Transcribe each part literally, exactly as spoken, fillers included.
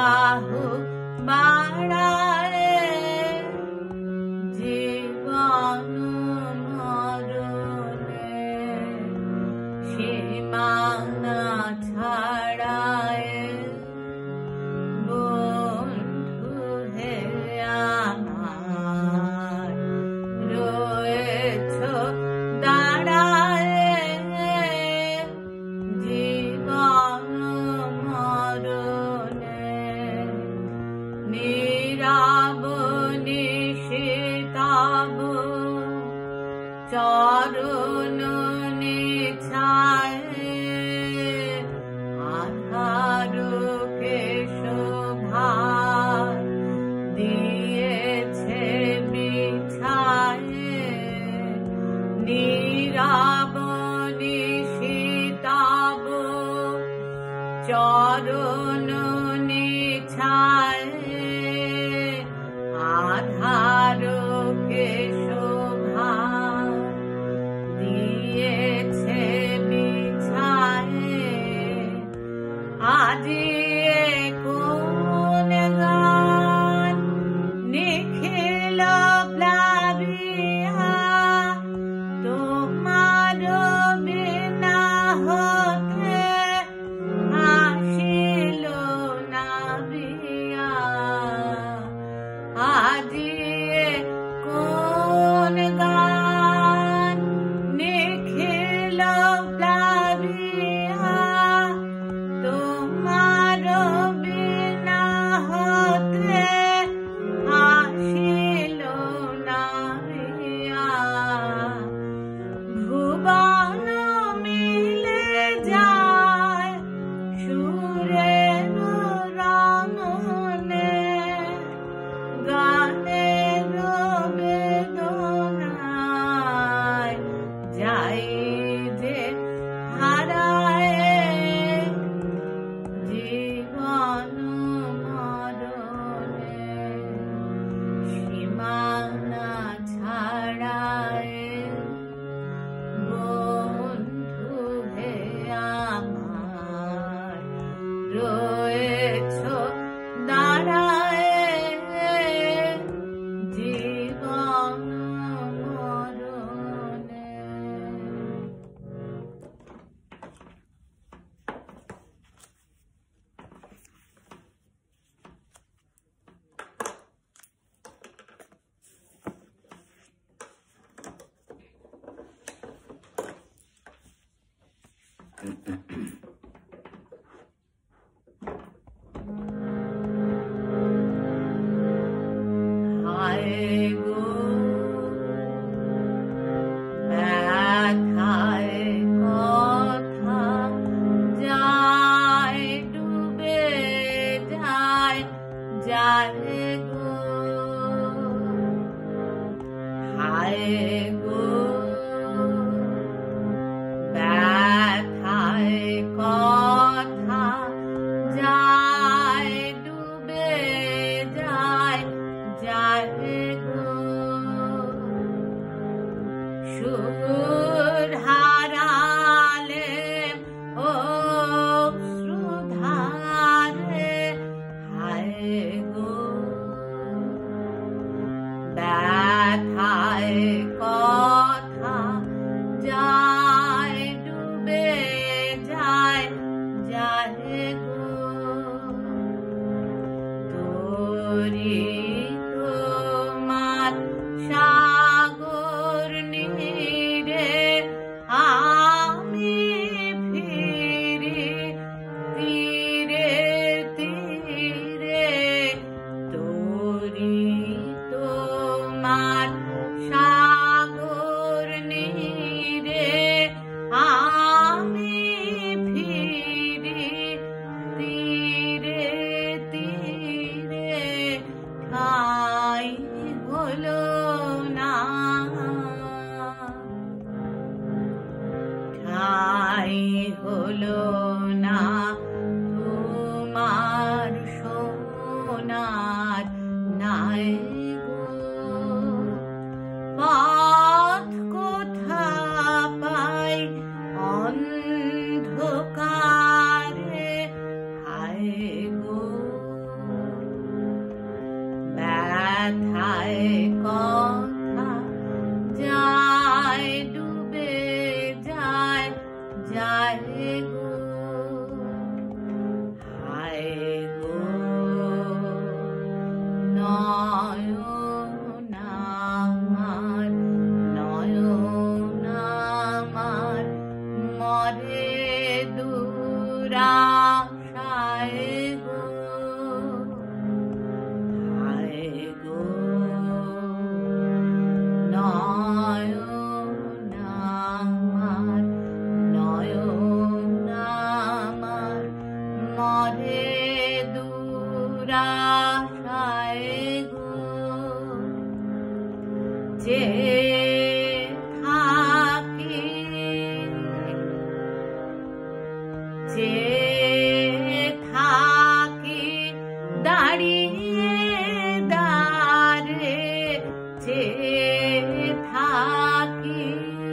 বাহু বাড়ায় জীবন মরণে সীমানা ছাড়ায় বন্ধু হে আমার রয়েছ দাঁড়ায় জীবন মরণে নীরব নিশিতব চরণ নিছায় আধারকে শোভা দিয়েছে বিছায় নীরব নিশিতব চরণ নিছায় আধারকে শোভা দিয়েছে বিছায় আজি কোন গান নিখিল প্লাবিয়া তোমার বিনা হতে আসিল না বিয়া আজি কোন গান নিখিল প্লাবিয়া তোমার বিনা হতে আসিল না বিয়া ভুবন মিলে যায় সুরের রঙনে গানের বেদনায় যাই যে হারায় জীবন মরণে সীমানা ছাড়ায় বন্ধু হে আমার রয়েছ দাঁড়ায় জীবন মরণে। হায় গো ব্যথায় কথা যায় ডুবে যায় যায় গো হায় গো ব্যথায় কথা যায় ডুবে যায় যায় গো সুর হারালে ও শ্রুধারে হায় গো ব্যথায় কথা যায় ডুবে যায় যায় গো তোরি তোমার সাগর নীরে আমি ফিরি তীরে তীরে তোরি তোমার সাগর নীরে আমি ফিরি তীরে তীরে ঠাই হলো না ঠাই হলো না তোমার সোনার নাই গো পথ কোথা পাই অন্ধকারে হায় গো হায় কথা যায় ডুবে যায় যায় গো হায় গো নয়ন আমার নয়ন আমার মরে দুরাশায় গো হায় গো নয়ন আমার নয়ন আমার মরে দুরাশায় গো যে থাকি যে থাকি দাঁড়িয়ে দাঁড়ে যে থাকি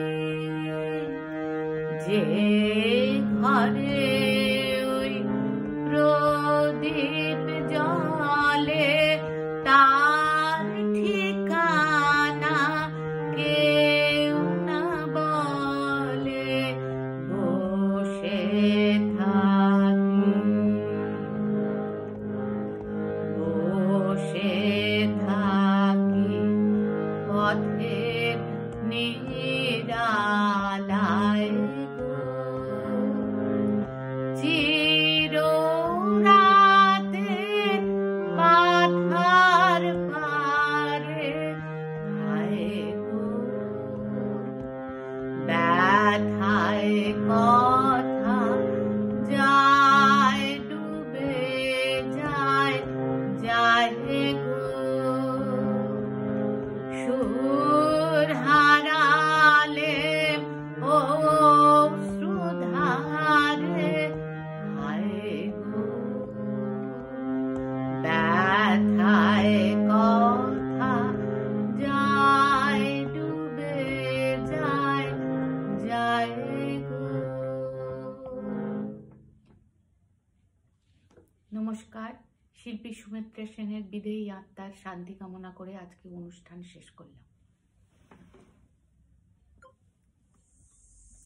যে ঘরে ওই প্রদীপ জলে তার ঠিকানা কেউ না বলে বসে থাকি বসে থাকি পথের নিরালায় গো চিররাতে পাথার পারে হায় গো ব্যথায় কথা যায় ডুবে যায় যায় গো সুর হারালে ও শ্রুধারে হায় গো ব্যথায় কথা যায় ডুবে যায় যায় গো। নমস্কার, শিল্পী সুমিত্রা সেনের বিদেহী আত্মার শান্তি কামনা করে আজকে অনুষ্ঠান শেষ করলাম।